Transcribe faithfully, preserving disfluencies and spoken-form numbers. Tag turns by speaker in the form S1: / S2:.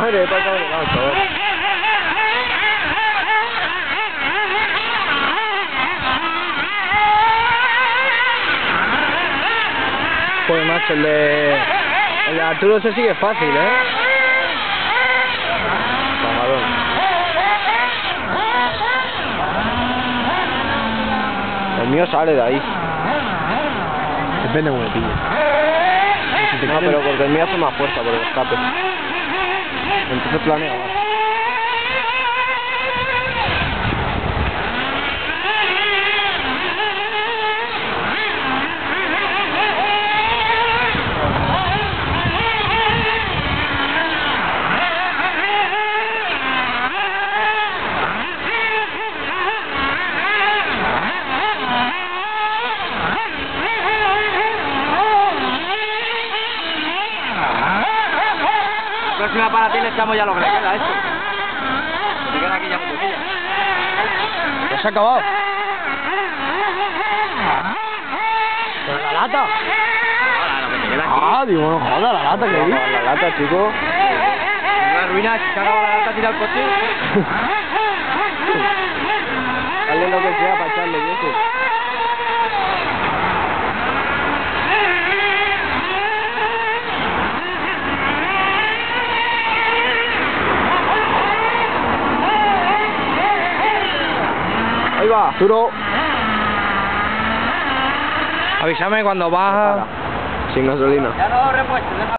S1: madre, he pasado de lado, chaval. Pues macho, el de... el de Arturo se sigue fácil, ¿eh? Camarón. El mío sale de ahí.
S2: Depende de cómo le pille.
S1: No, pero porque el mío hace más fuerza por el escape. Entonces planea más.
S3: Próxima para ti le echamos ya lo que le queda a esto. Se queda aquí ya con boquilla.
S1: ¿Ya se ha acabado? ¿Pero la lata?
S3: Ahora, lo que te queda aquí.
S1: Ah, digo, no joda, la lata que vi. La lata, chico.
S3: Una ruina, si se acaba la lata, tira el coche.
S1: Dale lo que sea para echarle eso. Ahí va, Arturo.
S2: Avísame cuando vas.
S1: Sin gasolina.
S3: Ya no lo repuesto.